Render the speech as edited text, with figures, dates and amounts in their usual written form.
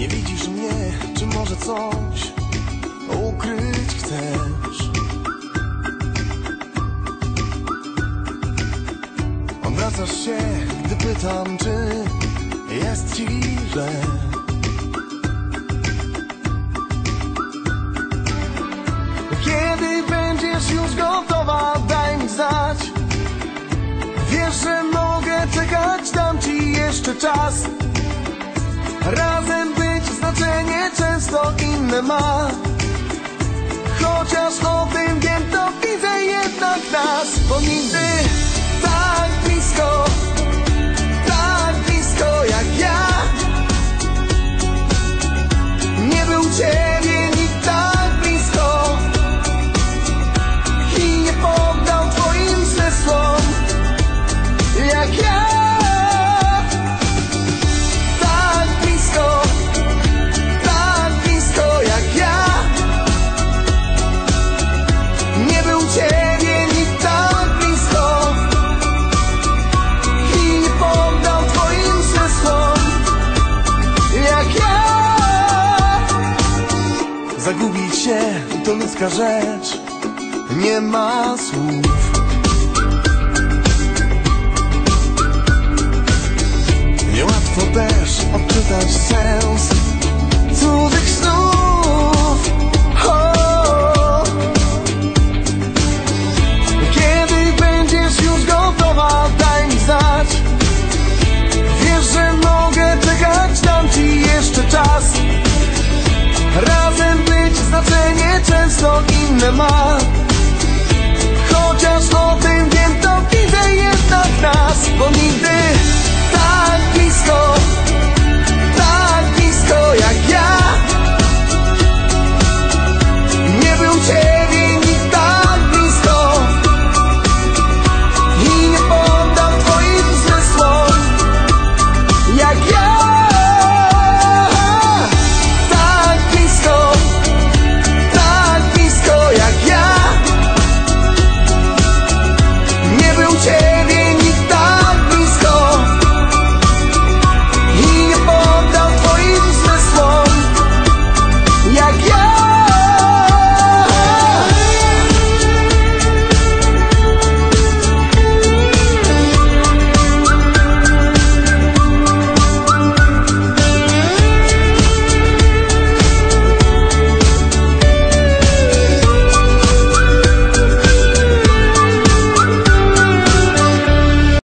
Nie widzisz mnie, czy może coś ukryć chcesz? Obracasz się, gdy pytam, czy jest ci źle. Kiedy będziesz już gotowa, daj mi znać. Wiesz, że mogę czekać, dam ci jeszcze czas. Razem być znaczenie często inne ma. Chociaż o tym wiem, to widzę jednak nas. Bo nigdy tak blisko jak ja nie był ciebie nikt tak blisko i nie poddał twoim zmysłom jak ja. Tak blisko jak ja nie był ciebie nikt tak blisko i nie poddał twoim zmysłom jak ja. Zagubić się to ludzka rzecz, nie ma słów. Niełatwo też odczytać sens cudzych snów. Kiedy będziesz już gotowa, daj mi znać. Wiesz, że mogę czekać, dam ci jeszcze czas. Razem być znaczenie często inne ma.